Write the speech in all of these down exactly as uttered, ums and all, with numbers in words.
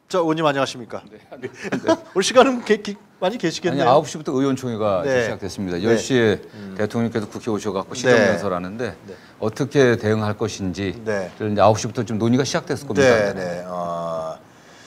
자, 의원님 안녕하십니까? 네. 네. 오늘 시간은 게, 기, 많이 계시겠네요. 아니, 아홉 시부터 의원총회가 네. 시작됐습니다. 네. 열 시에 음. 대통령께서 국회 오셔갖고 시정연설하는데 네. 어떻게 대응할 것인지를 네. 이제 아홉 시부터 좀 논의가 시작됐을 겁니다. 네, 네. 어,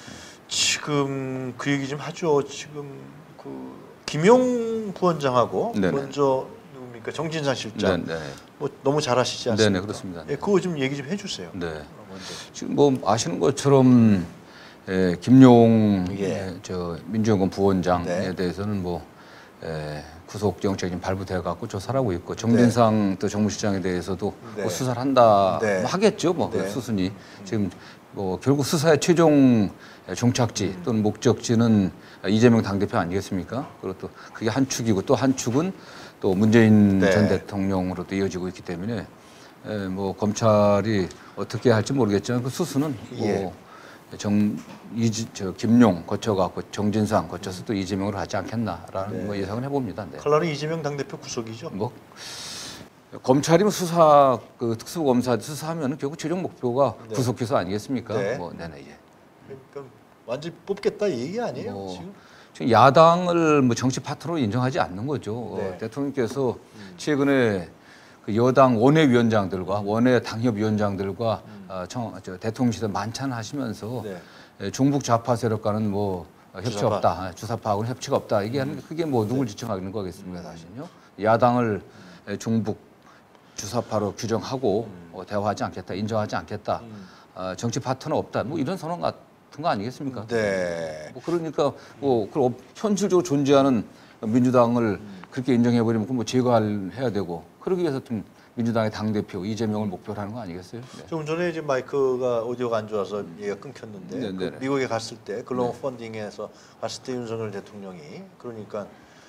지금 그 얘기 좀 하죠. 지금 그 김용 부원장하고 네네. 먼저 누굽니까 정진상 실장 네, 네. 뭐 너무 잘하시지 않습니까? 네, 네, 그렇습니다. 예, 그거 좀 얘기 좀 해주세요. 네. 먼저. 지금 뭐 아시는 것처럼 에, 김용 예. 에, 저 민주연구원 부원장에 네. 대해서는 뭐 에, 구속영장이 좀 발부돼 갖고 조사하고 있고 정진상 또 정무실장에 대해서도 네. 뭐 수사를 한다 네. 뭐 하겠죠. 뭐 네. 수순이 지금 뭐 결국 수사의 최종 종착지 또는 목적지는 이재명 당대표 아니겠습니까? 그리고 또 그게 한 축이고 또 한 축은 또 문재인 네. 전 대통령으로 또 이어지고 있기 때문에 에, 뭐 검찰이 어떻게 할지 모르겠지만 그 수순은 예. 뭐 정, 이지, 저, 김용 거쳐갖고 정진상 거쳐서 또 이재명으로 하지 않겠나라는 네. 뭐 예상을 해봅니다. 네. 칼날은 이재명 당대표 구속이죠. 뭐 검찰이면 수사 그 특수검사 수사하면 결국 최종 목표가 네. 구속기소 아니겠습니까? 네. 뭐 네네 예. 그러니까 완전 히 뽑겠다 이 얘기 아니에요 뭐, 지금? 지금 야당을 뭐 정치 파트너로 인정하지 않는 거죠. 네. 어, 대통령께서 최근에 그 여당 원외위원장들과 원외 당협위원장들과 음. 어, 청, 저, 대통령실에 만찬하시면서 네. 에, 종북 좌파 세력과는 뭐 어, 협치 주사파. 없다, 아, 주사파하고는 협치가 없다. 이게 하는 게 그게 뭐 누굴 지칭하는 거겠습니까, 사실요? 야당을 에, 종북 주사파로 규정하고 음. 어, 대화하지 않겠다, 인정하지 않겠다, 음. 어, 정치 파트너 없다. 뭐 이런 선언 같은 거 아니겠습니까? 네. 뭐 그러니까 뭐 그럼 현실적으로 존재하는 민주당을 음. 그렇게 인정해버리면 그럼 뭐 제거해야 되고 그러기 위해서 좀 민주당의 당 대표 이재명을 목표로 하는 거 아니겠어요? 네. 좀 전에 이제 마이크가 오디오가 안 좋아서 얘가 끊겼는데 네, 그 네. 미국에 갔을 때 글로벌 펀딩에서 갔을 때 윤석열 대통령이 그러니까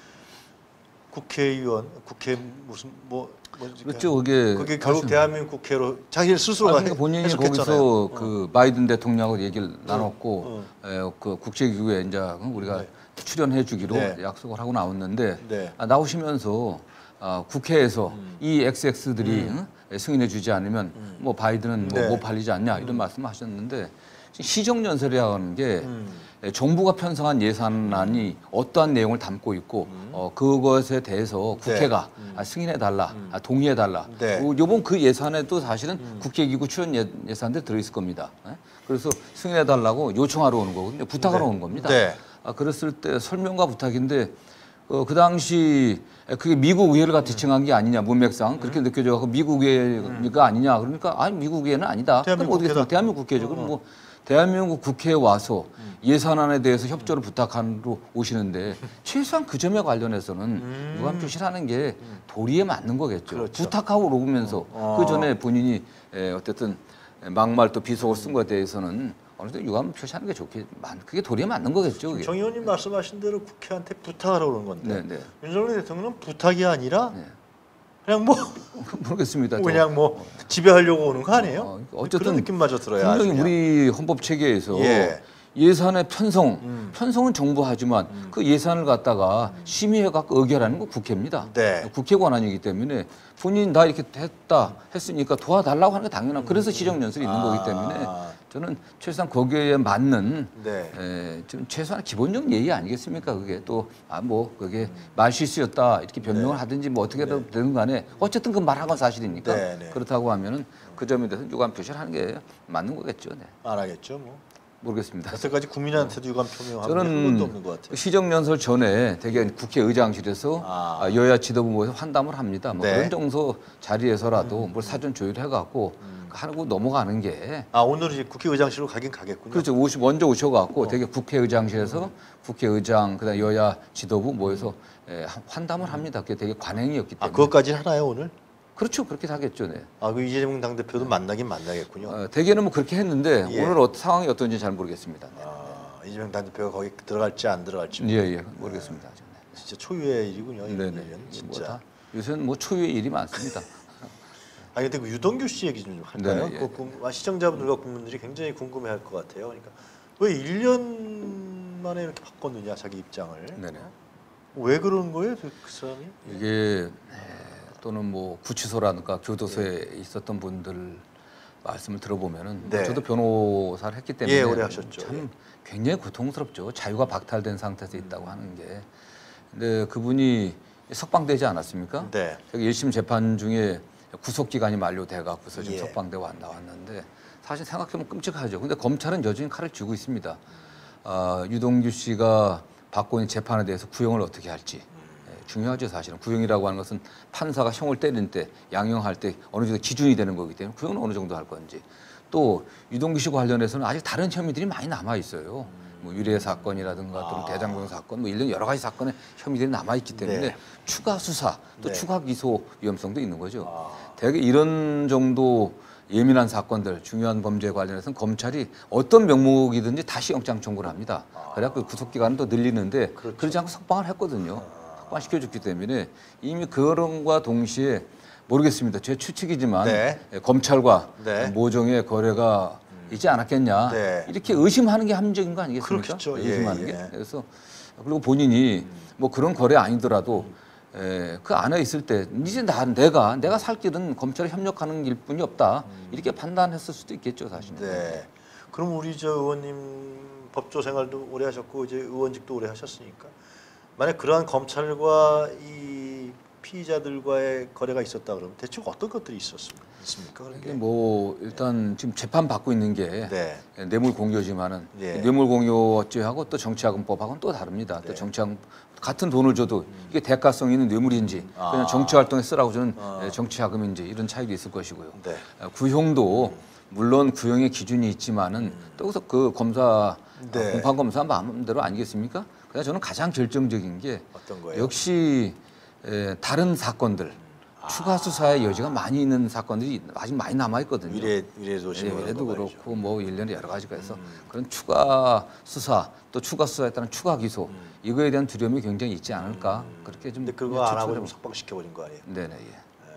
국회의원 국회 무슨 뭐 뭐지 그렇죠. 그게 그게 결국 사실- 대한민국 국회로 자기 스스로가 아, 그러니까 본인이 해석했잖아요. 거기서 어. 그 바이든 대통령하고 얘기를 나눴고 어. 에, 그 국제기구에 이제 우리가 네. 출연해주기로 네. 약속을 하고 나왔는데 네. 아, 나오시면서 아, 국회에서 음. 이 엑스엑스들이 응? 승인해주지 않으면 음. 뭐 바이든은 뭐 네. 못 팔리지 않냐 이런 말씀하셨는데 시정연설이라는 게 음. 정부가 편성한 예산안이 어떠한 내용을 담고 있고 음. 어, 그것에 대해서 네. 국회가 음. 아, 승인해달라, 음. 아, 동의해달라. 네. 어, 요번 그 예산에도 사실은 음. 국회기구 출연 예, 예산들 들어있을 겁니다. 예? 그래서 승인해달라고 요청하러 오는 거거든요. 부탁하러 네. 오는 겁니다. 네. 아, 그랬을 때 설명과 부탁인데 어, 그 당시 그게 미국 의회를 같이 지칭한 게 아니냐 문맥상 그렇게 느껴져서 미국 의회가 아니냐 그러니까 아니 미국 의회는 아니다. 그럼 대한민국 어떻게 국회다. 대한민국 국회죠. 어. 그럼 뭐 대한민국 국회에 와서 예산안에 대해서 협조를 부탁하러 오시는데 최소한 그 점에 관련해서는 음. 유감 표시라는 게 도리에 맞는 거겠죠. 그렇죠. 부탁하고 오면서 어. 그 전에 본인이 에, 어쨌든 막말 또 비속어 쓴 것에 대해서는 어느 정도 유감 표시하는 게 좋게 그게 도리에 맞는 거겠죠. 그게. 정 의원님 말씀하신 대로 국회한테 부탁하러 오는 건데 네, 네. 윤석열 대통령은 부탁이 아니라 네. 그냥 뭐 모르겠습니다. 저. 그냥 뭐 지배하려고 오는 거 아니에요? 어, 어쨌든 그런 느낌마저 들어요. 분명히 아주 그냥. 우리 헌법 체계에서 예. 예산의 편성, 음. 편성은 정부 하지만 그 예산을 갖다가 심의해 갖고 의결하는 건 국회입니다. 네. 국회 권한이기 때문에 본인 다 이렇게 했다 했으니까 도와달라고 하는 게 당연한. 그래서 시정연설이 있는 아. 거기 때문에 저는 최소한 거기에 맞는 네. 에, 좀 최소한 기본적인 예의 아니겠습니까? 그게 또 아 뭐 그게 말실수였다 이렇게 변명을 네. 하든지 뭐 어떻게든 되는 간에 어쨌든 그 말한 건 사실이니까 네, 네. 그렇다고 하면은 그 점에 대해서 유감 표시를 하는 게 맞는 거겠죠. 네. 안 하겠죠, 뭐. 모르겠습니다. 여태까지 국민한테도 유감 표명하고 저는 한 번도 없는 것 같아요. 시정연설 전에 대개 국회의장실에서 아. 여야 지도부 모여서 환담을 합니다. 뭐 네. 그런 정도 자리에서라도 뭘 사전 조율해갖고 하고 넘어가는 게 아 오늘 이제 국회의장실로 가긴 가겠군요. 그렇죠. 오시, 먼저 오셔갖고 어. 되게 국회의장실에서 국회의장 그다음 여야 지도부 모여서 예, 환담을 합니다. 그게 되게 관행이었기 아 때문에. 그것까지 하나요 오늘? 그렇죠. 그렇게 하겠죠. 네. 아 그 이재명 당 대표도 만나긴 만나겠군요. 어, 대개는 뭐 그렇게 했는데 예. 오늘 어, 상황이 어떤지 잘 모르겠습니다. 네. 아 이재명 당 대표가 거기 들어갈지 안 들어갈지 예, 예, 모르겠습니다. 아직. 네. 진짜 초유의 일이군요. 이런 네네. 일은 뭐 진짜. 다 요새는 뭐 초유의 일이 많습니다. 아 근데 그 유동규 씨 얘기 좀 할까요? 네, 예. 그 국- 시청자분들과 국민들이 굉장히 궁금해할 것 같아요. 그러니까 왜 일 년 만에 이렇게 바꿨느냐 자기 입장을? 네네. 왜 그러는 거예요, 그, 그 사람이? 이게 에, 또는 뭐 구치소라든가 교도소에 있었던 분들 말씀을 들어보면은 네. 저도 변호사를 했기 때문에 예, 오래 하셨죠. 참 굉장히 고통스럽죠. 자유가 박탈된 상태에서 있다고 하는 게. 근데 그분이 석방되지 않았습니까? 네. 저기 일 심 재판 중에 구속 기간이 만료돼 갖고서 지금 예. 석방돼 왔 나왔는데 사실 생각해보면 끔찍하죠. 근데 검찰은 여전히 칼을 쥐고 있습니다. 아, 유동규 씨가 받고 있는 재판에 대해서 구형을 어떻게 할지 예, 중요하죠. 사실은 구형이라고 하는 것은 판사가 형을 때릴 때 양형할 때 어느 정도 기준이 되는 거기 때문에 구형은 어느 정도 할 건지 또 유동규 씨 관련해서는 아직 다른 혐의들이 많이 남아 있어요. 뭐 유례 사건이라든가 또는 아. 대장동 사건 뭐 이런 여러 가지 사건에 혐의들이 남아 있기 때문에 네. 추가 수사 또 네. 추가 기소 위험성도 있는 거죠. 아. 대개 이런 정도 예민한 사건들, 중요한 범죄에 관련해서는 검찰이 어떤 명목이든지 다시 영장 청구를 합니다. 그래갖고 구속 기간은 또 늘리는데 그렇죠. 그러지 않고 석방을 했거든요. 석방 시켜줬기 때문에 이미 그런과 동시에 모르겠습니다. 제 추측이지만 네. 검찰과 네. 모종의 거래가 있지 않았겠냐 네. 이렇게 의심하는 게 합리적인 거 아니겠습니까? 그렇겠죠. 예, 의심하는 예. 게. 그래서 그리고 본인이 뭐 그런 거래 아니더라도 에, 그 안에 있을 때 이제 나 내가 내가 살 길은 검찰에 협력하는 일뿐이 없다 이렇게 판단했을 수도 있겠죠 사실은. 네. 그럼 우리 저 의원님 법조 생활도 오래 하셨고 이제 의원직도 오래 하셨으니까 만약 그러한 검찰과 이 피의자들과의 거래가 있었다 그러면 대충 어떤 것들이 있었습니까? 있습니까? 그런 이게 게? 뭐 일단 지금 재판 받고 있는 게 네. 뇌물 공여지만은 예. 뇌물 공여죄하고 또 정치자금법하고는 또 다릅니다. 네. 또 정치자금 같은 돈을 줘도 이게 대가성 있는 뇌물인지 아. 그냥 정치 활동에 쓰라고 주는 아. 정치자금인지 이런 차이도 있을 것이고요. 네. 구형도 물론 구형의 기준이 있지만은 또 여기서 그 검사 네. 공판 검사 마음대로 아니겠습니까? 그래서 저는 가장 결정적인 게 어떤 거예요? 역시 에, 다른 사건들 추가 수사의 여지가 많이 있는 사건들이 아직 많이 남아 있거든요. 위례 위례도 예, 위례도 그렇고 뭐 일련의 여러 가지가 있어 음. 그런 추가 수사 또 추가 수사에 따른 추가 기소 음. 이거에 대한 두려움이 굉장히 있지 않을까 그렇게 좀. 근데 그거 안 하고 추측을 좀 해봅- 석방시켜 버린 거 아니에요? 네네 예.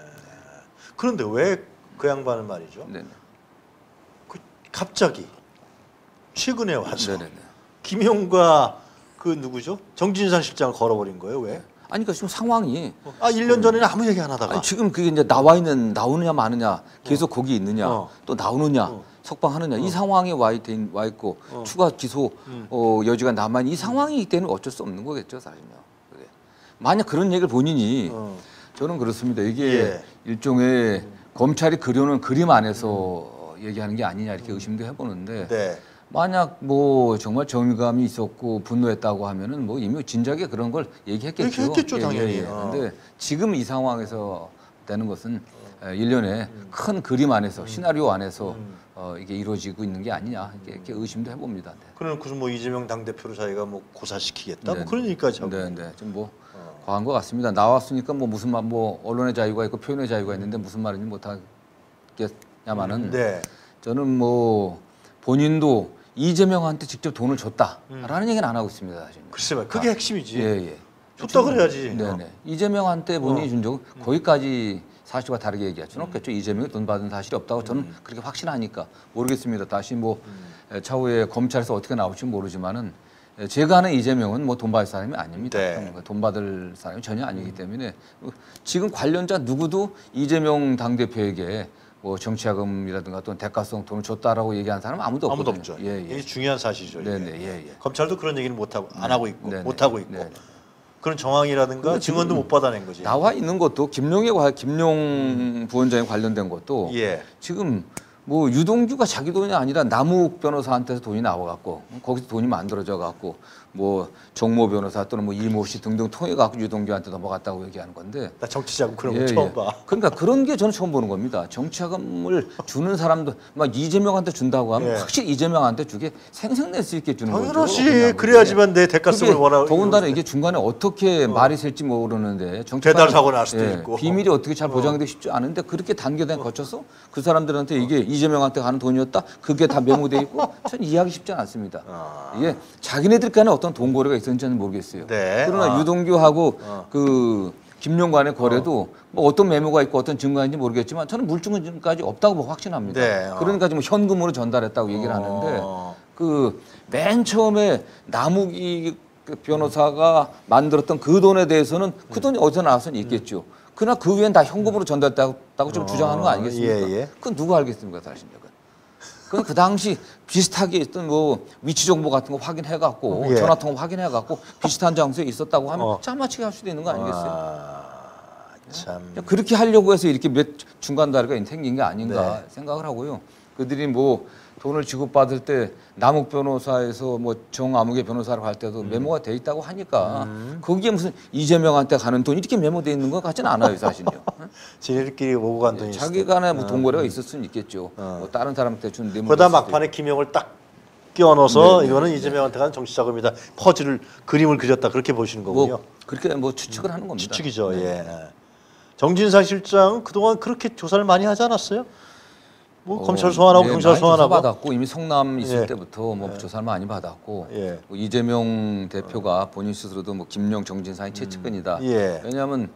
그런데 왜 그 양반은 말이죠? 네네 그 갑자기 최근에 와서 네네네. 김용과 그 누구죠? 정진상 실장을 걸어버린 거예요? 왜? 아니 그러니까 지금 상황이 아 일 년 전에는 아무 얘기 안 하다가 아니, 지금 그게 이제 나와 있는 나오느냐 마느냐 계속 거기 있느냐 어. 또 나오느냐 어. 석방하느냐 이 상황에 와, 있, 와 있고 어. 추가 기소 음. 어, 여지가 남아 있는 이 상황이기 때문에 어쩔 수 없는 거겠죠 사실은요. 그게. 만약 그런 얘기를 본인이 어. 저는 그렇습니다. 이게 예. 일종의 검찰이 그려놓은 그림 안에서 얘기하는 게 아니냐 이렇게 의심도 해보는데 네. 만약 뭐 정말 정의감이 있었고 분노했다고 하면은 뭐 이미 진작에 그런 걸 얘기했겠죠. 얘기했겠죠, 당연히. 어. 그런데 지금 이 상황에서 되는 것은 에, 일련의 큰 그림 안에서 시나리오 안에서 음. 어, 이게 이루어지고 있는 게 아니냐 이렇게, 이렇게 의심도 해봅니다. 네. 그럼 무슨 뭐 이재명 당 대표를 자기가 뭐 고사시키겠다 네, 뭐 그런 얘기까지 하고. 네, 네. 좀 뭐 어. 과한 것 같습니다. 나왔으니까 뭐 무슨 말, 뭐 언론의 자유가 있고 표현의 자유가 있는데 무슨 말인지 못하겠냐마는 네. 저는 뭐 본인도 이재명한테 직접 돈을 줬다라는 얘기는 안 하고 있습니다. 사실. 글쎄 말 그게 핵심이지. 예, 예. 줬다 그래야지. 네네. 이재명한테 본인이 어. 준 적은 거기까지 사실과 다르게 얘기할 수는 없겠죠. 이재명이 돈 받은 사실이 없다고 저는 음. 그렇게 확신하니까 모르겠습니다. 다시 뭐 에, 차후에 검찰에서 어떻게 나올지 모르지만은 에, 제가 아는 이재명은 뭐 돈 받을 사람이 아닙니다. 네. 돈 받을 사람이 전혀 아니기 때문에 지금 관련자 누구도 이재명 당대표에게 뭐 정치자금이라든가 또는 대가성 돈을 줬다라고 얘기하는 사람은 아무도 아무도 없거든요. 없죠. 예, 이게 예. 중요한 사실이죠. 이게. 네네, 예, 예. 검찰도 그런 얘기는 못 하고 안 하고 있고 네네. 못 하고 있고 네네. 그런 정황이라든가 그리고 증언도 지금 못 받아낸 거지. 나와 있는 것도 김용에 관- 김용 부원장에 관련된 것도 예. 지금 뭐 유동규가 자기 돈이 아니라 남욱 변호사한테서 돈이 나와갖고 거기서 돈이 만들어져 갖고 뭐 정모 변호사 또는 뭐 이모 씨 등등 통해 갖고 유동규한테 넘어갔다고 얘기하는 건데. 나 정치자금 그런 거 예, 처음 예. 봐. 그러니까 그런 게 저는 처음 보는 겁니다. 정치자금을 주는 사람도 막 이재명한테 준다고 하면 예. 확실히 이재명한테 주게 생색낼 수 있게 주는 거죠. 당연하지. 그냥 그래야지만 내 대가성을 그게 원하고. 더군다나 이게 중간에 어떻게 말이 셀지 모르는데 정치판은- 배달 사고 날 수도 예, 있고. 비밀이 어떻게 잘 보장되기 쉽지 않은데 그렇게 단계단 거쳐서 그 사람들한테 이게 이재명한테 가는 돈이었다 그게 다 메모돼 있고 전 이해하기 쉽지 않습니다. 아. 이게 자기네들 간에 어떤 돈거래가 있었는지는 모르겠어요. 네. 그러나 아. 유동규하고 어. 그 김용관의 거래도 뭐 어떤 메모가 있고 어떤 증거인지 모르겠지만 저는 물증까지 없다고 뭐 확신합니다. 네, 어. 그러니까 지금 현금으로 전달했다고 얘기를 하는데 어. 그 맨 처음에 남욱이 그 변호사가 만들었던 그 돈에 대해서는 그 돈이 어디서 나왔으니 있겠죠. 그러나 그 위엔 다 현금으로 전달됐다고 좀 어, 주장하는 거 아니겠습니까? 예, 예. 그건 누가 알겠습니까, 사실 그건. 그건 그 당시 비슷하게 있던 뭐 위치 정보 같은 거 확인해 갖고 예. 전화 통화 확인해 갖고 비슷한 장소에 있었다고 하면 어. 짜맞추게 할 수도 있는 거 아니겠어요? 아, 참. 그렇게 하려고 해서 이렇게 몇 중간 다리가 생긴 게 아닌가 네. 생각을 하고요. 그들이 뭐 돈을 지급받을 때 남욱 변호사에서 뭐 정아무개 변호사로 갈 때도 음. 메모가 돼 있다고 하니까 거기에 무슨 이재명한테 가는 돈 이렇게 메모돼 있는 것 같지는 않아요, 사실요. 지네들끼리 오고 간 돈이 자기 간에 뭐 돈거래가 있을 수는 있겠죠. 어. 뭐 다른 사람한테 준 뇌물. 그러다 막판에 김영을 딱 끼워 넣어서 네, 네, 이거는 네. 이재명한테 가는 정치 자금이다. 퍼즐을 그림을 그렸다 그렇게 보시는 거군요. 뭐 그렇게 뭐 추측을 하는 겁니다. 추측이죠. 네. 예. 정진상 실장 그동안 그렇게 조사를 많이 하지 않았어요? 뭐 검찰 소환하고 예, 경찰 많이 소환하고. 받았고 이미 성남 있을 예. 때부터 뭐 조사를 많이 받았고 예. 뭐 이재명 대표가 본인 스스로도 뭐 김용 정진상이 최측근이다. 예. 왜냐하면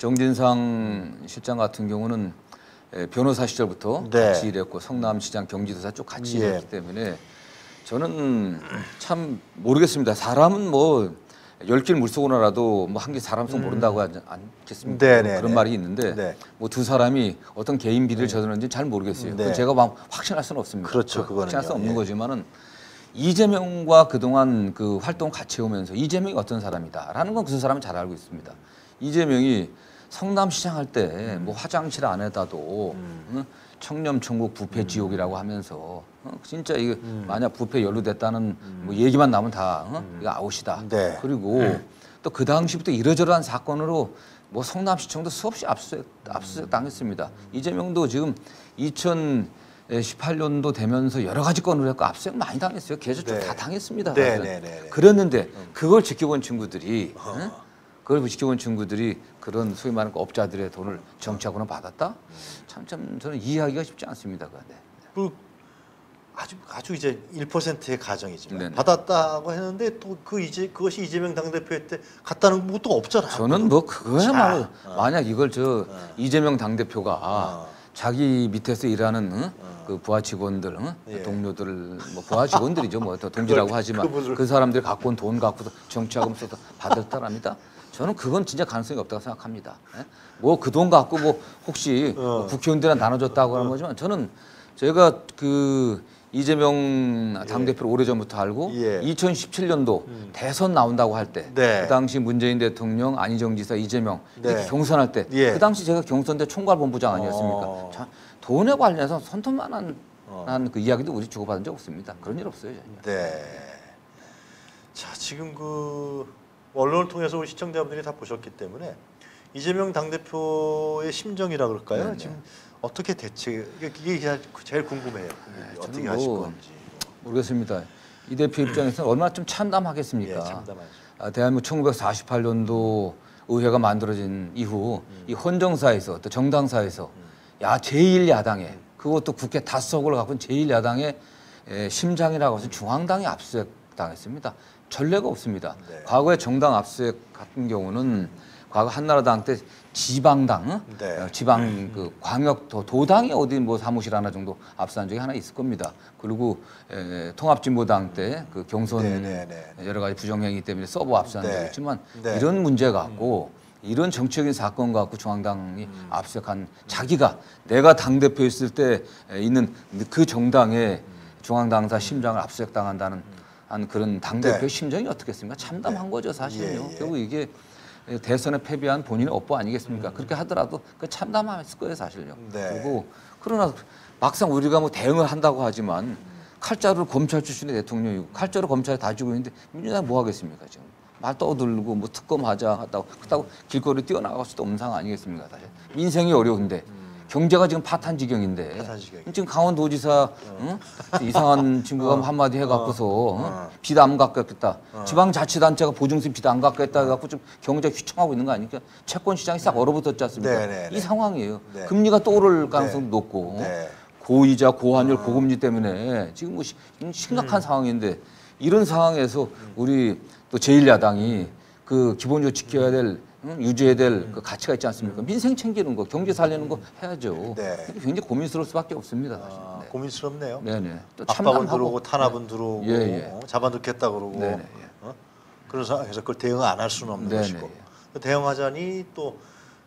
정진상 실장 같은 경우는 예, 변호사 시절부터 네. 같이 일했고 성남시장 경기도사 쪽 같이 예. 일했기 때문에 저는 참 모르겠습니다. 사람은 뭐 열길 물속으로라도 뭐 한 개 사람 속 모른다고 하지 않겠습니까? 음. 네, 네, 그런 네. 말이 있는데 네. 뭐 두 사람이 어떤 개인 비리를 저질렀는지 잘 모르겠어요. 네. 그건 제가 막 확신할 수는 없습니다. 그렇죠, 그- 그거는요. 확신할 수 없는 예. 거지만은 이재명과 그동안 그 활동 같이 해오면서 이재명이 어떤 사람이다라는 건 그 사람은 잘 알고 있습니다. 이재명이 성남시장 할 때 뭐 화장실 안에다도 응? 청렴천국 부패 지옥이라고 하면서 어? 진짜 이게 만약 부패 연루됐다는 뭐 얘기만 나오면 다 어? 이거 아웃이다. 네. 그리고 또 그 당시부터 이러저러한 사건으로 뭐 성남시청도 수없이 압수수색, 압수수색 당했습니다. 이재명도 지금 이천십팔 년도 되면서 여러 가지 건으로 해서 압수수색 많이 당했어요. 계좌쪽 네. 다 당했습니다. 네, 사실은. 네, 네, 네. 그랬는데 그걸 지켜본 친구들이 응? 그걸 지켜본 친구들이 그런 소위 말하는 그 업자들의 돈을 정치하고는 받았다? 참, 참 저는 이해하기가 쉽지 않습니다. 그건. 네. 그 아주 아주 이제 일 퍼센트의 가정이지만 네네. 받았다고 했는데 또 그 이제 그것이 이재명 당대표의 때 갔다는 것도 없잖아요. 저는 뭐 그거야말로 자, 어. 만약 이걸 저 이재명 당대표가 어. 자기 밑에서 일하는 응? 그 부하 직원들, 응? 예. 동료들, 뭐 부하 직원들이죠, 뭐 더 동지라고 그걸- 하지만 그분을- 그 사람들이 갖고 온 돈 갖고서 정치하고 써서 받았다랍니다. 저는 그건 진짜 가능성이 없다고 생각합니다. 뭐 그 돈 갖고 뭐 혹시 어. 뭐 국회의원들한테 나눠줬다고 하는 거지만 저는 제가 그 이재명 당대표를 오래전부터 알고 예. 이천십칠 년도 대선 나온다고 할 때 그 네. 당시 문재인 대통령, 안희정 지사, 이재명 이렇게 네. 경선할 때 그 예. 당시 제가 경선대 총괄본부장 아니었습니까? 어. 자, 돈에 관련해서 손톱만한 어. 한 그 이야기도 우리 주고받은 적 없습니다. 그런 일 없어요. 전혀. 네. 자 지금 그 언론을 통해서 우리 시청자분들이 다 보셨기 때문에 이재명 당대표의 심정이라 그럴까요? 네네. 지금 어떻게 대체 이게 이게 제일 궁금해요. 국민들이 어떻게 저는 하실 뭐 건지. 모르겠습니다. 이 대표 입장에서는 얼마나 좀 참담하겠습니까? 예, 참담하죠. 아, 대한민국 천구백사십팔 년도 의회가 만들어진 이후 음. 이 헌정사에서 또 정당사에서 야 제일 야당에 그것도 국회 다수석을 갖고 있는 제일 야당의 에, 심장이라고 해서 중앙당이 압수수색 당했습니다. 전례가 없습니다. 네. 과거에 정당 압수수색 같은 경우는 과거 한나라당 때 지방당, 어? 네. 어, 지방 그 광역 도, 도당이 어디 뭐 사무실 하나 정도 압수한 적이 하나 있을 겁니다. 그리고 에, 통합진보당 때 그 경선 네, 네, 네. 여러 가지 부정행위 때문에 서버 압수한 네. 적이 있지만 네. 이런 문제 갖고 이런 정치적인 사건 갖고 중앙당이 음. 압수한 자기가 내가 당 대표 있을 때 있는 그 정당의 음. 중앙당사 심장을 압수수색 당한다는 한 그런 당 대표의 네. 심정이 어떻겠습니까? 참담한 거죠 사실은요. 예, 예. 결국 이게 대선에 패배한 본인의 업보 아니겠습니까? 음. 그렇게 하더라도 그 참담했을 거예요 사실요. 네. 그리고 그러나 막상 우리가 뭐 대응을 한다고 하지만 칼자루를 검찰 출신의 대통령이고 칼자루 검찰에 다지고 있는데 민주당이 뭐 하겠습니까 지금? 말 떠들고 뭐 특검하자 했다고 그렇다고 길거리 뛰어나갈 수도 없는 상황 아니겠습니까 사실. 민생이 어려운데 경제가 지금 파탄 지경인데 파탄 지경이죠. 지금 강원도지사 응? 이상한 친구가 뭐 한마디 해갖고서 어. 응? 빚 안 갚겠다. 지방자치단체가 보증세 빚 안 갚겠다 해갖고 좀 경제가 휘청하고 있는 거 아닙니까? 채권 시장이 싹 얼어붙었지 않습니까? 네, 네, 네. 이 상황이에요. 네. 금리가 또 오를 가능성도 네. 높고 네. 고이자, 고환율, 고금리 때문에 지금 뭐 시- 심각한 상황인데 이런 상황에서 우리 또 제일 야당이 그 기본적으로 지켜야 될 응? 유지해야 될 그 가치가 있지 않습니까? 민생 챙기는 거, 경제 살리는 거 해야죠. 네. 굉장히 고민스러울 수밖에 없습니다. 사실. 아, 네. 고민스럽네요. 네네. 또 압박은 참담하고. 들어오고 탄압은 들어오고 예, 예. 어, 잡아놓겠다 그러고 네네, 예. 어? 그런 상황에서 그걸 대응 안 할 수는 없는 네네, 것이고 예. 대응하자니 또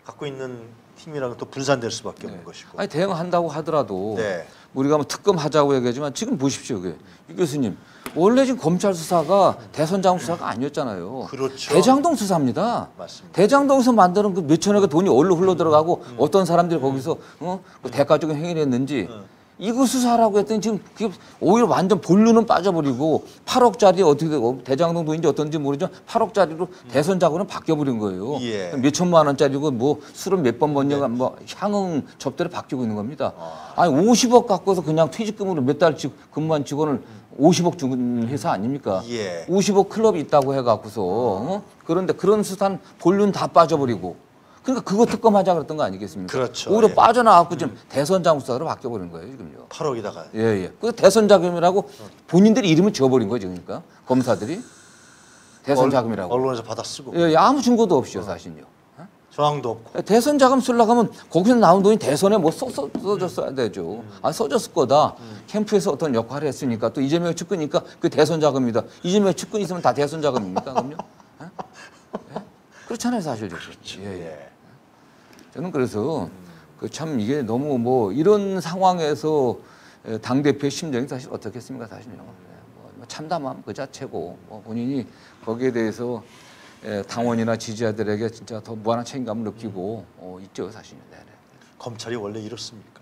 갖고 있는 힘이랑 또 분산될 수밖에 네. 없는 것이고. 아니 대응한다고 하더라도 네. 우리가 뭐 특검하자고 얘기하지만 지금 보십시오, 그게 유 교수님 원래 지금 검찰 수사가 대선장 수사가 아니었잖아요. 그렇죠. 대장동 수사입니다. 맞습니다. 대장동에서 만드는 그 몇천억의 돈이 어디로 흘러 들어가고 음. 어떤 사람들이 거기서 어? 그 대가적인 행위를 했는지. 음. 이거 수사하라고 했더니 지금 그게 오히려 완전 본류는 빠져버리고 팔억짜리 어떻게 되고 대장동 돈인지 어떤지 모르죠. 팔억짜리로 음. 대선 자금은 바뀌어버린 거예요. 예. 몇 천만 원짜리고 뭐 술은 몇 번 번녀가 네. 뭐 향응 접대로 바뀌고 있는 겁니다. 아. 아니 오십억 갖고서 그냥 퇴직금으로 몇 달씩 근무한 직원을 음. 오십억 주는 회사 아닙니까? 예. 오십억 클럽이 있다고 해갖고서 어? 그런데 그런 수산 본류는 다 빠져버리고 그러니까 그거 특검하자 그랬던 거 아니겠습니까? 그렇죠. 오히려 예. 빠져나왔고 지금 음. 대선장 수사로 바뀌어버린 거예요 지금요. 팔억이다가. 예예. 예. 그 대선 자금이라고 본인들이 이름을 지어버린 거죠, 그러니까 검사들이 대선 자금이라고. 언론에서 받아 쓰고. 예, 예. 아무 증거도 없이요, 사실요. 어? 저항도 없고. 대선 자금 쓰려고 하면 거기서 나온 돈이 대선에 뭐 써, 써, 써줬어야 되죠. 음. 아 써줬을 거다. 음. 캠프에서 어떤 역할을 했으니까 또 이재명의 측근이니까 그 대선 자금이다. 이재명의 측근이 있으면 다 대선 자금입니까, 그럼요? 예? 예? 그렇잖아요, 사실. 그렇죠. 예, 예. 저는 그래서 음. 그 참 이게 너무 뭐 이런 상황에서 당 대표의 심정이 사실 어떻겠습니까, 사실요. 뭐 참담함 그 자체고 뭐 본인이 거기에 대해서 당원이나 지지자들에게 진짜 더 무한한 책임감을 느끼고 어, 있죠, 사실은. 네네. 검찰이 원래 이렇습니까?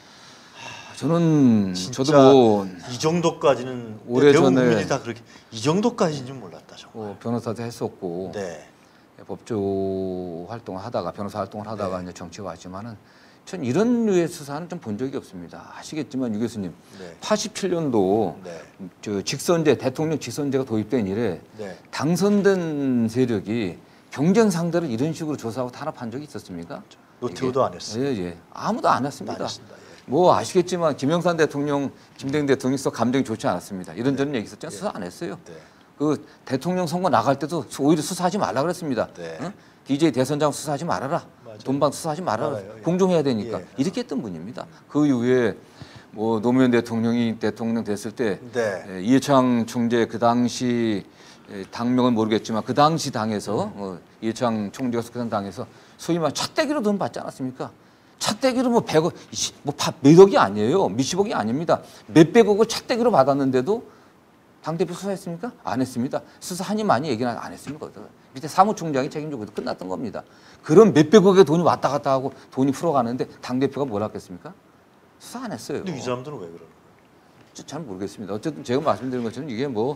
저는 저도 뭐 이 정도까지는 오래전에 국민이 다 그렇게 이 정도까지는 몰랐다 정말. 어, 변호사도 했었고. 네. 법조 활동을 하다가 변호사 활동을 하다가 네. 이제 정치에 왔지만은 전 이런 류의 수사는 좀 본 적이 없습니다. 아시겠지만 유 교수님, 네. 팔십칠 년도 네. 저 직선제 대통령 직선제가 도입된 이래 네. 당선된 세력이 경쟁 상대를 이런 식으로 조사하고 탄압한 적이 있었습니까? 노태우도 안 했어요. 예, 예. 아무도 안 했습니다. 안 했습니다. 예. 뭐 아시겠지만 김영삼 대통령, 김대중 대통령이 서 감정이 좋지 않았습니다. 이런저런 네. 얘기 있었잖아요. 수사 안 했어요. 네. 그 대통령 선거 나갈 때도 오히려 수사하지 말라 그랬습니다. 네. 응? 디제이 대선장 수사하지 말아라. 맞아요. 돈방 수사하지 말아라. 알아요. 예. 공정해야 되니까. 예. 이렇게 했던 분입니다. 그 이후에 뭐 노무현 대통령이 대통령 됐을 때 네. 예, 이해창 총재 그 당시 예, 당명은 모르겠지만 그 당시 당에서 음. 어, 이해창 총재가 속한 당에서 소위 말 차떼기로 돈 받지 않았습니까? 차떼기로 뭐 백억, 뭐 몇억이 아니에요. 몇십억이 아닙니다. 몇백억을 차떼기로 받았는데도 당대표 수사했습니까? 안 했습니다. 수사하니 많이 얘기는 안 했습니다. 밑에 사무총장이 책임지고 끝났던 겁니다. 그런 몇백억의 돈이 왔다 갔다 하고 돈이 풀어가는데 당대표가 뭘 했겠습니까? 수사 안 했어요. 근데 이 사람들은 왜 그러는 거예요? 잘 모르겠습니다. 어쨌든 제가 말씀드린 것처럼 이게 뭐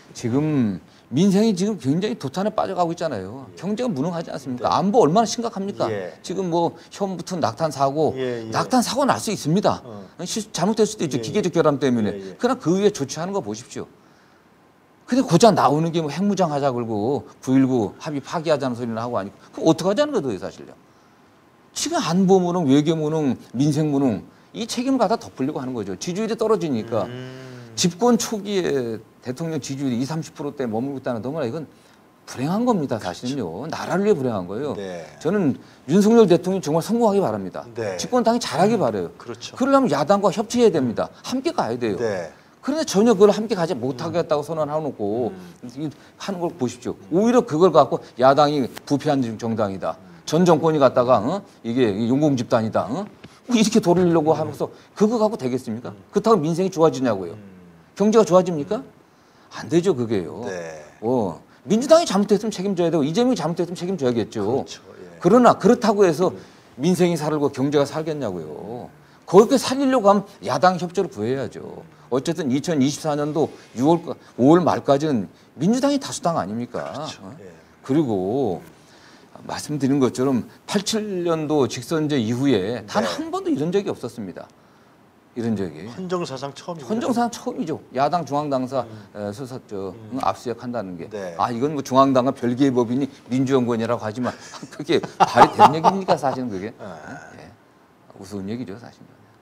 지금 민생이 지금 굉장히 도탄에 빠져가고 있잖아요. 예. 경제가 무능하지 않습니까? 네. 안보 얼마나 심각합니까? 예. 지금 뭐 현부터 낙탄 사고, 예, 예. 낙탄 사고 날 수 있습니다. 어. 잘못될 수도 있죠. 예, 기계적 결함 때문에. 예, 예. 그러나 그 위에 조치하는 거 보십시오. 근데 고작 나오는 게 뭐 핵무장 하자 그러고 구일구 합의 파기하자는 소리를 하고 하니까 그럼 어떻게 하자는 거예요, 사실요. 지금 안보 무능, 외교 무능, 민생 무능 이 책임을 갖다 덮으려고 하는 거죠. 지지율이 떨어지니까. 음. 집권 초기에 대통령 지지율이 이십, 삼십 퍼센트대 머물고 있다는 너무나 이건 불행한 겁니다. 사실은요. 그렇죠. 나라를 위해 불행한 거예요. 네. 저는 윤석열 대통령이 정말 성공하기 바랍니다. 네. 집권당이 잘하기 음. 바라요. 그렇죠. 그러려면 야당과 협치해야 됩니다. 함께 가야 돼요. 네. 그런데 전혀 그걸 함께 가지 못하겠다고 선언해놓고 음. 하는 걸 보십시오. 오히려 그걸 갖고 야당이 부패한 정당이다. 전 정권이 갖다가 어? 이게 용공집단이다. 어? 이렇게 돌리려고 음. 하면서 그거 갖고 되겠습니까? 음. 그렇다고 민생이 좋아지냐고요. 음. 경제가 좋아집니까? 안 되죠, 그게요. 네. 어, 민주당이 잘못했으면 책임져야 되고 이재명이 잘못했으면 책임져야겠죠. 그렇죠. 예. 그러나 그렇다고 해서 음. 민생이 살고 경제가 살겠냐고요. 그렇게 살리려고 하면 야당 협조를 구해야죠. 어쨌든 이천이십사 년도 유월, 오월 말까지는 민주당이 다수당 아닙니까? 그렇죠. 어? 예. 그리고 말씀드린 것처럼 팔십칠 년도 직선제 이후에 단 한 네. 번도 이런 적이 없었습니다. 이런 적이. 헌정사상 처음이죠. 헌정사상 처음이죠. 야당 중앙당사 음. 수사 저 음. 압수수색 한다는 게. 네. 아 이건 뭐 중앙당과 별개의 법인이 민주연구원이라고 하지만 그게 말이 되는 얘기입니까 사실은 그게. 아. 네. 우스운 얘기죠 사실은.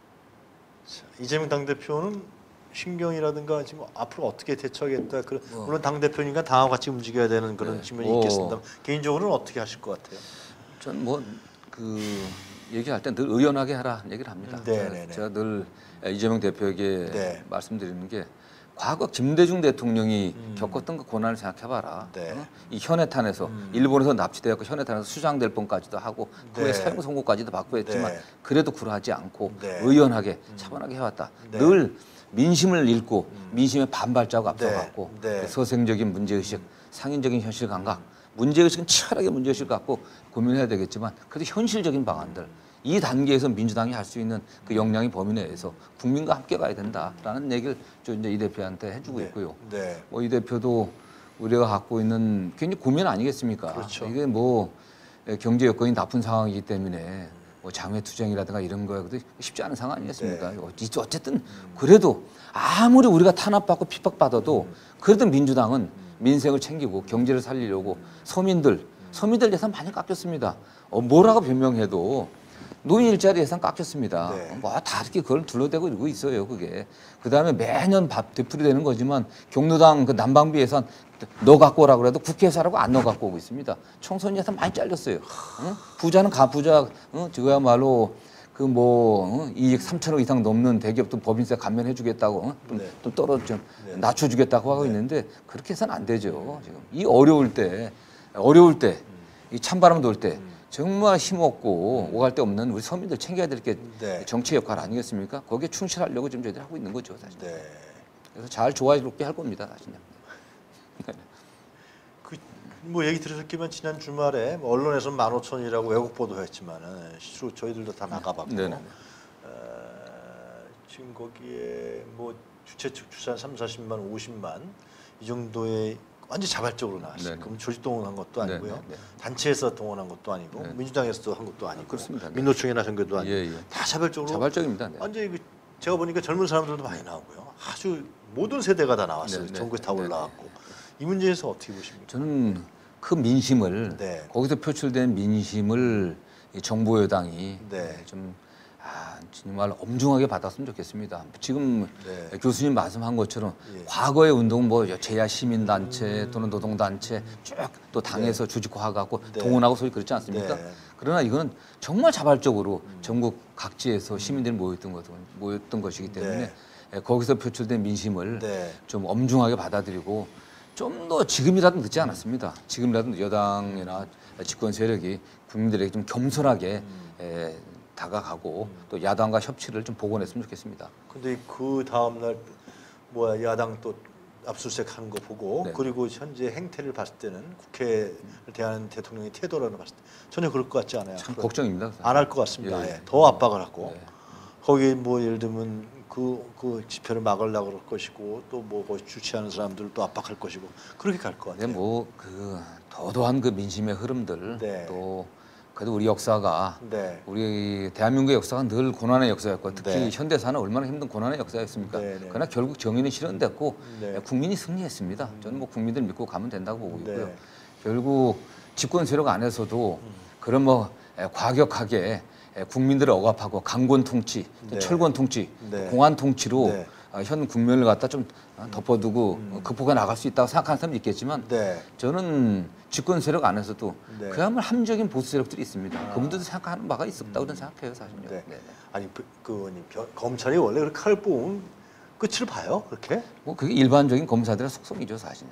자, 이재명 당대표는 신경이라든가 지금 앞으로 어떻게 대처하겠다. 그런 어. 물론 당 대표니까 당하고 같이 움직여야 되는 그런 네. 측면이 어. 있겠습니다. 개인적으로는 어떻게 하실 것 같아요? 전 뭐 그 얘기할 때 늘 의연하게 하라 얘기를 합니다. 네, 제가, 제가 늘 이재명 대표에게 네. 말씀드리는 게 과거 김대중 대통령이 음. 겪었던 그 고난을 생각해봐라. 네. 어? 이 현해탄에서 음. 일본에서 납치되었고 현해탄에서 수장될 뻔까지도 하고 후에 네. 사형 선고까지도 받고 했지만 네. 그래도 굴하지 않고 네. 의연하게 음. 차분하게 해왔다. 네. 늘 민심을 읽고 음. 민심의 반발자국 앞서갔고 네. 네. 그 서생적인 문제의식, 상인적인 현실 감각, 문제의식은 치열하게 문제의식을 갖고 고민해야 되겠지만 그래도 현실적인 방안들 이 단계에서 민주당이 할 수 있는 그 역량의 범위 내에서 국민과 함께 가야 된다라는 얘기를 저 이제 이 대표한테 해주고 네. 있고요. 네. 뭐 이 대표도 우리가 갖고 있는 굉장히 고민 아니겠습니까? 그렇죠. 이게 뭐 경제 여건이 나쁜 상황이기 때문에 뭐 장외 투쟁이라든가 이런 거도 쉽지 않은 상황 아니겠습니까? 네. 어쨌든 그래도 아무리 우리가 탄압받고 핍박받아도 그래도 민주당은 민생을 챙기고 경제를 살리려고 서민들 서민들 예산 많이 깎였습니다. 어, 뭐라고 변명해도 노인 일자리 예산 깎였습니다. 네. 뭐 다 이렇게 그걸 둘러대고 이러고 있어요. 그게 그 다음에 매년 밥 되풀이되는 거지만 경로당 그 난방비 예산 넣어 갖고 오라 그래도 국회에서 하라고 안 넣어 갖고 오고 있습니다. 청소년 예산 많이 잘렸어요. 응? 부자는 가부자, 응? 저거야말로 그 뭐 이익 삼천억 이상 넘는 대기업도 법인세 감면해주겠다고 응? 좀, 네. 좀 떨어 좀 네. 낮춰주겠다고 하고 네. 있는데 그렇게 해서는 안 되죠. 지금 이 어려울 때 어려울 때 이 찬바람 돌 때 정말 힘없고 오갈 데 없는 우리 서민들 챙겨야 될 게 네. 정치 역할 아니겠습니까? 거기에 충실하려고 지금 저희들이 하고 있는 거죠, 사실. 네. 그래서 잘 좋아지게 할 겁니다, 사실. 그 뭐 얘기 들으셨기만 지난 주말에 뭐 언론에서 만 오천이라고 왜곡 보도했지만은 실제로 저희들도 다 나가봤고 네네. 어, 지금 거기에 뭐 주최 측 추산 삼사십만, 오십만 이 정도의 완전 자발적으로 나왔어요. 네네. 그럼 조직 동원한 것도 아니고요. 네네. 단체에서 동원한 것도 아니고 네. 민주당에서도 한 것도 아니고 그렇습니다. 네. 민노총이나 선거도 아니고 예, 예. 다 자발적으로 자발적입니다. 네. 완전히 그 제가 보니까 젊은 사람들도 많이 나오고요. 아주 모든 세대가 다 나왔어요. 네, 네, 전국에 다 네, 네, 올라왔고 이 문제에서 어떻게 보십니까? 저는 그 민심을 네. 거기서 표출된 민심을 이 정부 여당이 네. 좀 아, 정말 엄중하게 받았으면 좋겠습니다. 지금 네. 교수님 말씀한 것처럼 예. 과거의 운동은 뭐 제야 시민단체 또는 노동단체 쭉 또 당에서 조직화하고 네. 동원하고 소위 그렇지 않습니까? 네. 그러나 이거는 정말 자발적으로 전국 각지에서 시민들이 모였던 것 모였던 것이기 때문에 네. 예, 거기서 표출된 민심을 네. 좀 엄중하게 받아들이고 좀 더 지금이라도 늦지 않았습니다. 지금이라도 여당이나 집권 세력이 국민들에게 좀 겸손하게 에, 다가가고 또 야당과 협치를 좀 복원했으면 좋겠습니다. 근데 그 다음 날 뭐야 야당 또 압수수색 하는 거 보고 네. 그리고 현재 행태를 봤을 때는 국회를 대하는 대통령의 태도라는 봤을 때 전혀 그럴 것 같지 않아요. 참 걱정입니다. 안 할 것 같습니다. 예, 예, 예. 더 압박을 하고 네. 거기 뭐 예를 들면 그, 그 집회를 막으려고 그럴 것이고 또 뭐 주최하는 사람들을 또 압박할 것이고 그렇게 갈 것 근데 같아요. 뭐그 도도한 그 민심의 흐름들 네. 또 그래도 우리 역사가 네. 우리 대한민국의 역사가 늘 고난의 역사였고 특히 네. 현대사는 얼마나 힘든 고난의 역사였습니까? 네, 네. 그러나 결국 정의는 실현됐고 네. 국민이 승리했습니다. 저는 뭐 국민들 믿고 가면 된다고 보고 있고요. 네. 결국 집권 세력 안에서도 그런 뭐 에, 과격하게 에, 국민들을 억압하고 강권 통치, 또 네. 철권 통치, 또 네. 공안 통치로 네. 어, 현 국면을 갖다 좀 어, 덮어두고 어, 극복해 나갈 수 있다고 생각하는 사람도 있겠지만 네. 저는 집권 세력 안에서도 네. 그야말로 함적인 보수 세력들이 있습니다. 그분들도 생각하는 바가 있었다고 저는 생각해요, 사실요. 네. 네. 아니 그, 그 의원님, 겨- 검찰이 원래 그렇게 칼 뽑으면 끝을 봐요 그렇게? 뭐 그게 일반적인 검사들의 속성이죠, 사실은.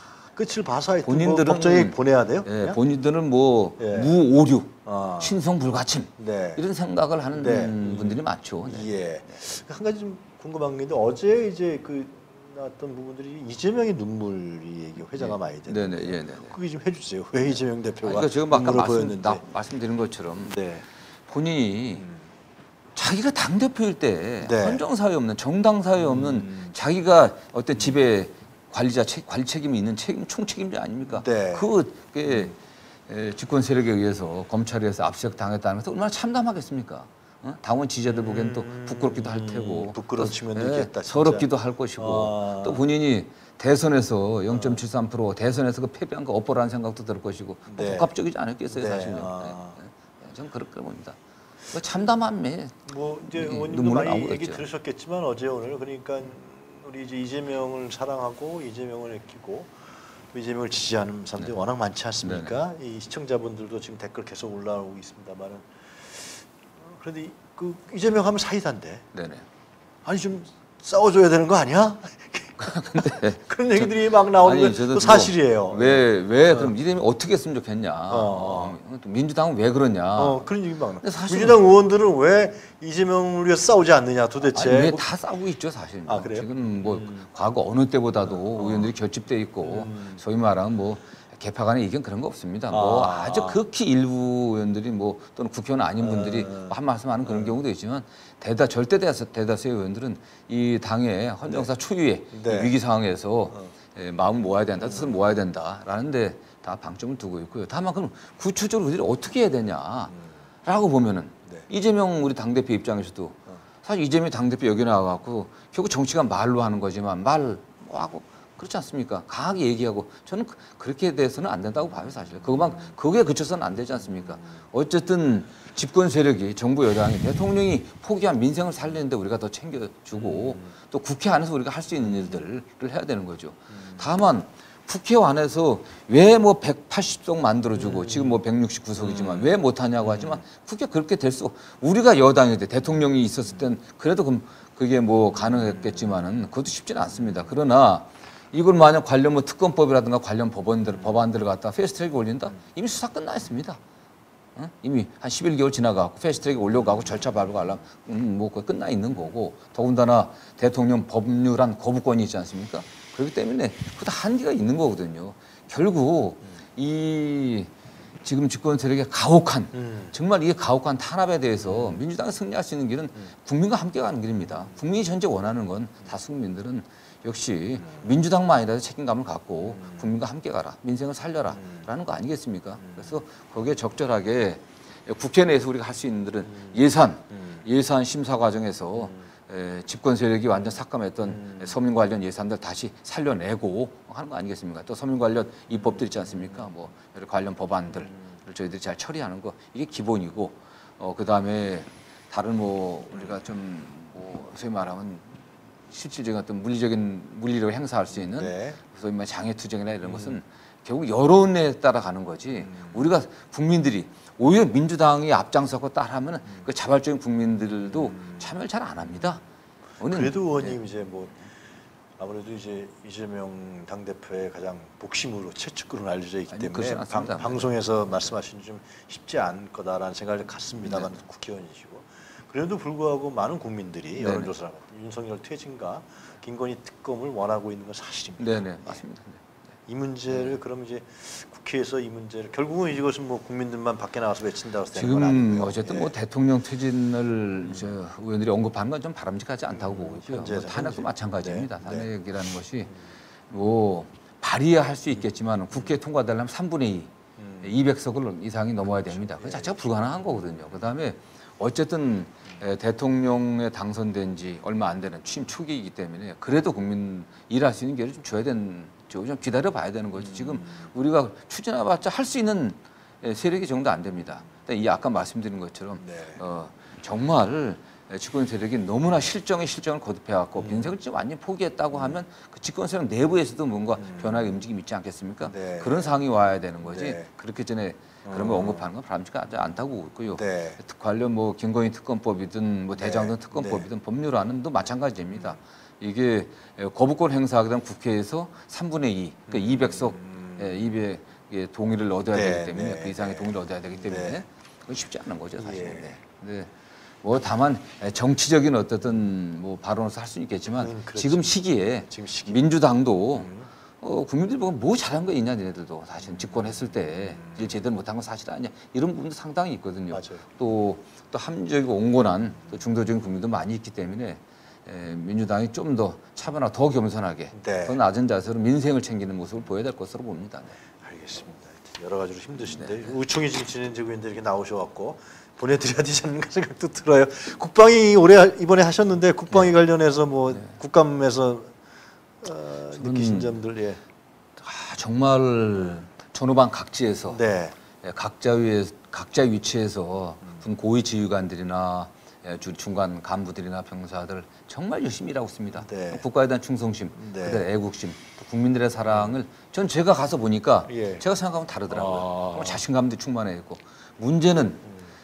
끝을 봐서 하여튼 본인들은 뭐 법정에 보내야 돼요? 예, 그냥? 본인들은 뭐 예. 무오류, 아. 신성불가침 네. 이런 생각을 하는 네. 분들이 많죠. 네. 예. 한 가지 좀 궁금한 게 있는데 어제 이제 그 나왔던 부분들이 이재명의 눈물이 얘기 회자가 많이 네, 됐는데 네, 예, 네, 네. 그게 좀 해주세요. 왜 이재명 대표가 그러니까 제가 아까 눈물을 말씀, 보였는데? 나, 말씀드린 것처럼 네. 본인이 음. 자기가 당 대표일 때 네. 헌정 사회 없는 정당 사회 없는 음. 자기가 어떤 집에 관리자 책 관리 책임이 있는 책임 총책임자 아닙니까? 네. 그게 에, 집권 세력에 의해서 검찰에 의해서 압수수색 당했다는 것은 얼마나 참담하겠습니까? 어? 당원 지지자들 보기엔 또 부끄럽기도 할 테고 음, 부끄러운 또, 측면도 예, 있겠다, 진짜. 서럽기도 할 것이고 아. 또 본인이 대선에서 영 점 칠삼 퍼센트 대선에서 그 패배한 거 업보라는 생각도 들 것이고 뭐 네. 복합적이지 않았겠어요, 네. 사실은. 아. 네, 네. 저는 그렇게 봅니다. 뭐 참담함에 뭐 이제 이 의원님도 눈물은 많이 나오겠죠. 얘기 들으셨겠지만 어제 오늘 그러니까 우리 이제 이재명을 사랑하고 이재명을 아끼고 이재명을 지지하는 사람들이 네. 워낙 많지 않습니까? 이 시청자분들도 지금 댓글 계속 올라오고 있습니다만은 그런데 이- 그 이재명 하면 사이다인데 네네. 아니 좀 싸워줘야 되는 거 아니야? 근데 그런 얘기들이 막 나오는 건 사실이에요. 왜, 왜 그럼 이름이 어떻게 했으면 좋겠냐. 어. 어, 민주당은 왜 그러냐. 어, 그런 얘기 막 나. 사실은- 민주당 의원들은 왜 이재명을 위해서 싸우지 않느냐 도대체. 아니, 왜 다 싸우고 있죠 사실. 아, 그래요? 지금 뭐 음. 과거 어느 때보다도 어. 의원들이 결집돼 있고 음. 소위 말하는 뭐 개파 간의 이견 그런 거 없습니다. 뭐 아. 아주 극히 일부 의원들이 뭐 또는 국회의원 아닌 분들이 음. 뭐한 말씀하는 그런 경우도 있지만 대다 절대 대다수 대다수의 의원들은 이 당의 헌정사 초유의 네. 위기 상황에서 어. 예, 마음을 모아야 된다, 뜻을 모아야 된다라는데 다 방점을 두고 있고요. 다만 그럼 구체적으로 우리를 어떻게 해야 되냐라고 보면은 네. 이재명 우리 당 대표 입장에서도 사실 이재명 당 대표 여기 나와갖고 결국 정치가 말로 하는 거지만 말 뭐 하고 그렇지 않습니까? 강하게 얘기하고 저는 그- 그렇게 돼서는 안 된다고 봐요 사실. 그것만 그거에 그쳐서는 안 되지 않습니까? 어쨌든 집권 세력이 정부 여당이 대통령이 포기한 민생을 살리는데 우리가 더 챙겨주고 또 국회 안에서 우리가 할 수 있는 일들을 해야 되는 거죠. 다만 국회 안에서 왜 뭐 백팔십 석 만들어주고 지금 뭐 백육십구 석이지만 왜 못하냐고 하지만 국회 그렇게 될 수 우리가 여당일 때 대통령이 있었을 땐 그래도 그, 그게 뭐 가능했겠지만은 그것도 쉽지는 않습니다. 그러나 이걸 만약 관련 뭐 특검법이라든가 관련 법안들, 법안들을 갖다 패스트트랙에 올린다? 이미 수사 끝나 있습니다. 어? 이미 한 십일 개월 지나가고 패스트트랙에 올려가고 절차 밟고 가려면 음, 뭐 그거 끝나 있는 거고 더군다나 대통령 법률안 거부권이 있지 않습니까? 그렇기 때문에 그것도 한계가 있는 거거든요. 결국 이 지금 집권 세력의 가혹한 음. 정말 이 가혹한 탄압에 대해서 민주당이 승리할 수 있는 길은 국민과 함께 가는 길입니다. 국민이 현재 원하는 건 다수 국민들은 역시 민주당만이라도 책임감을 갖고 국민과 함께 가라, 민생을 살려라 라는 거 아니겠습니까? 그래서 거기에 적절하게 국회 내에서 우리가 할 수 있는 들은 예산, 예산 심사 과정에서 에, 집권 세력이 완전 삭감했던 음. 서민 관련 예산들 다시 살려내고 하는 거 아니겠습니까? 또 서민 관련 입법들 있지 않습니까? 뭐 여러 관련 법안들을 저희들이 잘 처리하는 거 이게 기본이고 어, 그 다음에 다른 뭐 우리가 좀 뭐 소위 말하면 실질적인 어떤 물리적인 물리력을 행사할 수 있는 네. 소위 말 장애 투쟁이나 이런 것은 결국 여론에 따라 가는 거지. 우리가 국민들이 오히려 민주당이 앞장서고 따라하면 그 자발적인 국민들도 참여를 잘 안 합니다. 오늘 그래도 의원님 이제 뭐 아무래도 이제 이재명 당 대표의 가장 복심으로 채찍으로 알려져 있기 아니, 때문에 그렇진 방, 않습니다. 방송에서 말씀하시는 좀 쉽지 않을 거다라는 생각을 갖습니다만 네. 국회의원이시고 그래도 불구하고 많은 국민들이 네네. 여론조사를 하고 윤석열 퇴진과 김건희 특검을 원하고 있는 건 사실입니다. 네네 맞습니다. 네. 이 문제를 그럼 이제 국회에서 이 문제를 결국은 이것은 뭐 국민들만 밖에 나와서 외친다고 해서 되는 건 지금 아니고요. 어쨌든 예. 뭐 대통령 퇴진을 저 의원들이 언급하는 건 좀 바람직하지 않다고 보고 있고요. 현재, 뭐 탄핵도 현재. 마찬가지입니다. 네, 네. 탄핵이라는 것이 뭐 발의할 수 있겠지만 국회에 통과되려면 삼분의 이, 음. 이백 석을 이상이 넘어야 됩니다. 그 자체가 불가능한 거거든요. 그다음에 어쨌든 에, 대통령에 당선된 지 얼마 안 되는 취임 초기이기 때문에 그래도 국민 일할 수 있는 기회를 좀 줘야 되는 좀 기다려 봐야 되는 거죠. 지금 우리가 추진해봤자 할 수 있는 에, 세력이 정도 안 됩니다. 이 아까 말씀드린 것처럼 네. 어, 정말 집권 세력이 너무나 실정에 실정을 거듭해왔고 민생을 좀 완전히 포기했다고 하면 그 집권 세력 내부에서도 뭔가 변화의 움직임이 있지 않겠습니까? 네. 그런 상황이 와야 되는 거지. 네. 그렇기 전에 그런 걸 언급하는 건 바람직하지 않다고 보고 있고요. 네. 관련 뭐 김건희 특검법이든 뭐 네. 대장동 특검법이든 법률안은도 마찬가지입니다. 이게 거부권 행사하게 되면 국회에서 삼분의 이, 그러니까 이백 석, 예, 이백의 동의를 얻어야 네, 되기 때문에 네, 그 이상의 네. 동의를 얻어야 되기 때문에 네. 그건 쉽지 않은 거죠 사실은. 예. 네. 근데 뭐 다만 정치적인 어떤 뭐 발언을 할 수는 있겠지만 음, 그렇죠. 지금 시기에 지금 시기. 민주당도 음. 어, 국민들이 보면 뭐 잘한 거 있냐 니네들도 사실 집권했을 때 일 제대로 못한 건 사실 아니야 이런 부분도 상당히 있거든요. 맞아요. 또, 또 합리적이고 온건한 또 중도적인 국민도 많이 있기 때문에 에, 민주당이 좀 더 차분하고 더 겸손하게 네. 더 낮은 자세로 민생을 챙기는 모습을 보여야 될 것으로 봅니다. 네. 알겠습니다. 하여튼 여러 가지로 힘드신데 네. 우총이 지금 진행되고있는데 이렇게 나오셔갖고 보내드려야 되지 않는가 생각도 들어요. 국방이 올해 이번에 하셨는데 국방위 관련해서 뭐 국감에서 어, 느끼신 점들 예. 아, 정말 전후반 각지에서 네. 예, 각자 위 각자 위치에서 군 고위 지휘관들이나 예, 주- 중간 간부들이나 병사들 정말 열심히 일하고 있습니다. 네. 국가에 대한 충성심, 네. 그다음 애국심, 또 국민들의 사랑을 전 제가 가서 보니까 예. 제가 생각하면 다르더라고요. 아. 정말 자신감도 충만해 있고 문제는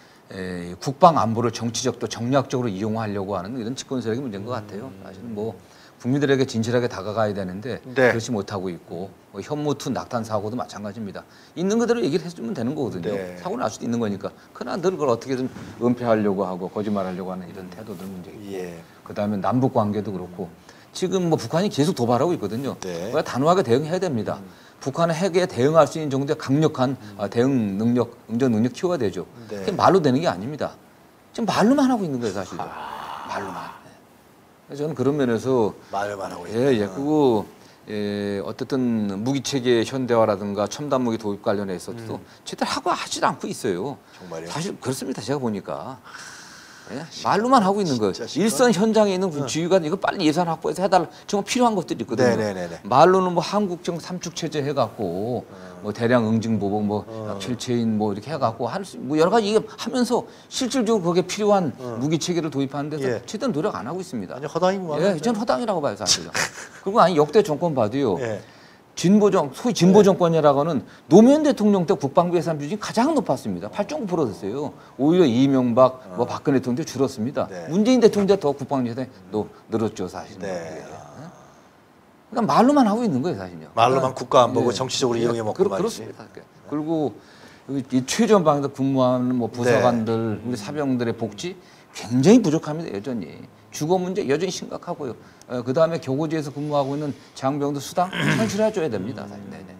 에, 국방 안보를 정치적 또 정략적으로 이용하려고 하는 이런 집권 세력의 문제인 것 같아요. 사실은 뭐 국민들에게 진실하게 다가가야 되는데 네. 그렇지 못하고 있고 뭐 현무투 낙탄 사고도 마찬가지입니다. 있는 그대로 얘기를 해주면 되는 거거든요. 네. 사고 날 수도 있는 거니까. 그러나 늘 그걸 어떻게든 은폐하려고 하고 거짓말하려고 하는 이런 태도들 문제이고 예. 그다음에 남북 관계도 그렇고 지금 뭐 북한이 계속 도발하고 있거든요. 네. 그러니까 단호하게 대응해야 됩니다. 음. 북한의 핵에 대응할 수 있는 정도의 강력한 음. 대응 능력, 응전 능력 키워야 되죠. 네. 그게 말로 되는 게 아닙니다. 지금 말로만 하고 있는 거예요, 사실은. 아. 말로만. 저는 그런 면에서 말만 하고 있다. 예, 예, 그거 예, 어쨌든 무기 체계 현대화라든가 첨단 무기 도입 관련해 있어도 음. 제대로 하고 하지도 않고 있어요. 정말요? 사실 그렇습니다. 제가 보니까 예? 말로만 하고 있는 거예요. 진짜 일선 현장에 있는 응. 지휘가 이거 빨리 예산 확보해서 해달라. 정말 필요한 것들이 있거든요. 네네네네. 말로는 뭐 한국형 삼축 체제 해갖고 어. 뭐 대량 응징 보복 뭐 어. 킬체인 뭐 이렇게 해갖고 할 수 뭐 여러 가지 이게 하면서 실질적으로 거기에 필요한 어. 무기 체계를 도입하는 데서 예. 제대로 노력 안 하고 있습니다. 아니 허당이구만. 예, 저는 허당이라고 봐요, 사실은. 그리고 아니 역대 정권 봐도요. 예. 진보정 소위 진보 정권이라고는 노무현 대통령 때 국방부 예산 비중이 가장 높았습니다. 팔 점 구 퍼센트 됐어요. 오히려 이명박, 뭐 박근혜 대통령 때 줄었습니다. 네. 문재인 대통령 때 더 국방 예산이 또 늘었죠, 사실은. 네. 그러니까 말로만 하고 있는 거예요, 사실요. 말로만 국가 안 보고 예. 정치적으로 예. 이용해 먹고 그렇, 말이지. 그렇습니다. 그리고 이 최전방에서 근무하는 뭐 부사관들, 네. 우리 사병들의 복지 굉장히 부족합니다, 여전히. 주거 문제 여전히 심각하고요. 어, 그 다음에 교고지에서 근무하고 있는 장병들 수당 창출해줘야 됩니다. 사실. 네, 네, 네.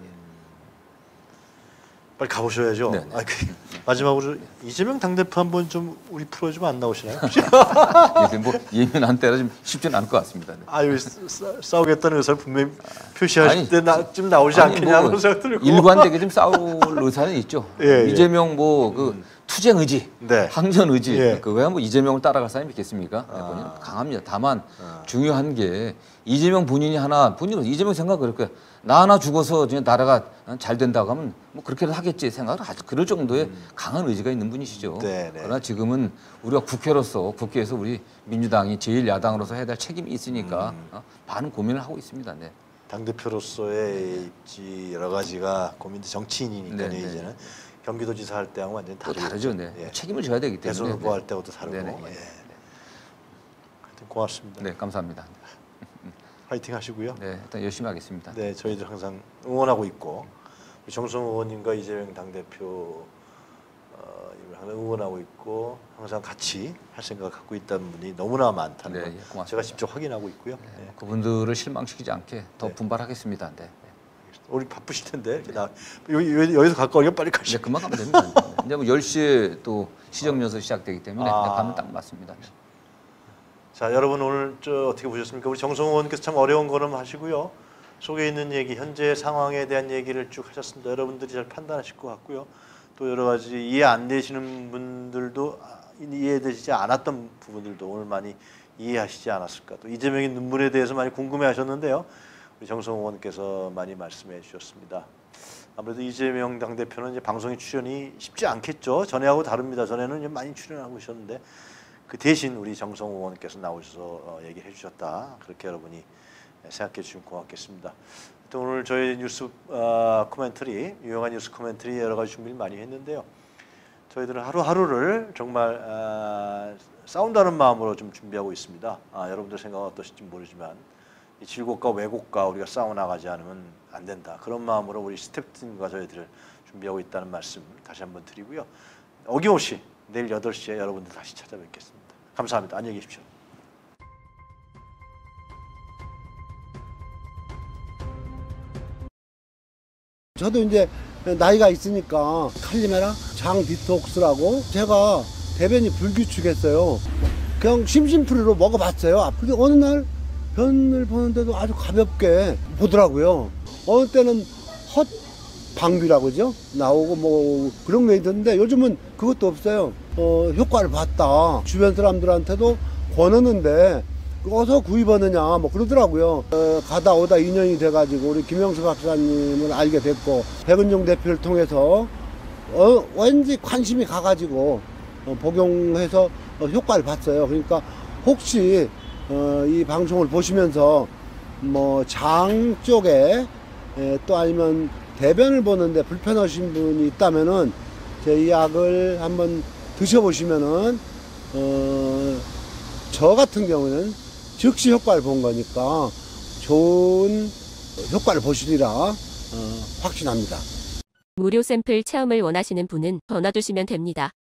빨리 가보셔야죠. 네, 네. 아, 그, 마지막으로 이재명 당대표 한번 좀 우리 프로에 안 나오시나요? 예, 뭐 예민한 때라 좀 쉽지는 않을 것 같습니다. 네. 아유 싸- 싸우겠다는 의사를 분명히 표시하실 아니, 때쯤 나오지 아니, 않겠냐는 뭐 생각 들고. 일관되게 좀 싸울 의사는 있죠. 예, 예. 이재명 뭐 그 투쟁 의지, 네. 항전 의지, 예. 그거야 뭐 이재명을 따라갈 사람이 있겠습니까? 네, 본인은 강합니다. 다만 중요한 게 이재명 본인이 하나 본인은 이재명 생각 그럴 거야. 나 하나 죽어서 그냥 나라가 잘 된다고 하면 뭐 그렇게는 하겠지 생각을 하죠. 그럴 정도의 강한 의지가 있는 분이시죠. 네, 네. 그러나 지금은 우리가 국회로서 국회에서 우리 민주당이 제일 야당으로서 해야 될 책임이 있으니까 어, 많은 고민을 하고 있습니다. 네. 당 대표로서의 입지 여러 가지가 고민도 정치인이니까요. 네, 네. 이제는 경기도지사 할 때하고 완전히 또 다르죠. 다르죠. 네. 예. 책임을 져야 되기 때문에. 대선 후보 할 때하고도 다르고. 네네. 예. 하여튼 고맙습니다. 네, 감사합니다. 파이팅 하시고요. 네, 일단 열심히 하겠습니다. 네, 저희들 항상 응원하고 있고 우리 정성 의원님과 이재명 당대표 어, 이걸 항상 응원하고 있고 항상 같이 할 생각을 갖고 있다는 분이 너무나 많다는 네, 걸 예, 고맙습니다. 제가 직접 확인하고 있고요. 네. 그분들을 실망시키지 않게 더 네. 분발하겠습니다. 네. 우리 바쁘실 텐데 이렇게 나 여기, 여기- 여기서 가까우니까 빨리 이제 가시죠. 금방 가면 됩니다. 이제 뭐 열 시에 또 시정연설 시작되기 때문에 아. 가면 딱 맞습니다. 네. 자, 여러분 오늘 저 어떻게 보셨습니까? 우리 정성 의원께서 참 어려운 걸음 하시고요. 속에 있는 얘기, 현재 상황에 대한 얘기를 쭉 하셨습니다. 여러분들이 잘 판단하실 것 같고요. 또 여러 가지 이해 안 되시는 분들도 아, 이해되지 않았던 부분들도 오늘 많이 이해하시지 않았을까. 또 이재명의 눈물에 대해서 많이 궁금해하셨는데요. 우리 정성 의원께서 많이 말씀해 주셨습니다. 아무래도 이재명 당대표는 이제 방송에 출연이 쉽지 않겠죠. 전에하고 다릅니다. 전에는 이제 많이 출연하고 있었는데 그 대신 우리 정성 의원께서 나오셔서 어, 얘기해 주셨다. 그렇게 여러분이 생각해 주시면 고맙겠습니다. 또 오늘 저희 뉴스 어, 코멘터리, 유용한 뉴스 코멘터리 여러 가지 준비를 많이 했는데요. 저희들은 하루하루를 정말 아, 싸운다는 마음으로 좀 준비하고 있습니다. 아, 여러분들 생각은 어떠실지 모르지만 이 질곡과 왜곡과 우리가 싸워나가지 않으면 안 된다. 그런 마음으로 우리 스태프팀과 저희들을 준비하고 있다는 말씀 다시 한번 드리고요. 어김없이 내일 여덟 시에 여러분들 다시 찾아뵙겠습니다. 감사합니다. 안녕히 계십시오. 저도 이제 나이가 있으니까 칼리메라 장 디톡스라고 제가 대변이 불규칙했어요. 그냥 심심풀이로 먹어봤어요. 근데 어느 날 변을 보는데도 아주 가볍게 보더라고요. 어느 때는 헛 방귀라고 그러죠? 나오고 뭐 그런 게 있던데 요즘은 그것도 없어요. 어, 효과를 봤다. 주변 사람들한테도 권하는데 어서 구입하느냐 뭐 그러더라고요. 어, 가다 오다 인연이 돼가지고 우리 김영수 박사님을 알게 됐고 백은종 대표를 통해서 어, 왠지 관심이 가가지고 어, 복용해서 어, 효과를 봤어요. 그러니까 혹시 어, 이 방송을 보시면서 뭐 장 쪽에 에, 또 아니면 대변을 보는데 불편하신 분이 있다면은 제 이 약을 한번 드셔보시면은 어, 저 같은 경우는 즉시 효과를 본 거니까 좋은 효과를 보시리라 어, 확신합니다. 무료 샘플 체험을 원하시는 분은 전화 주시면 됩니다.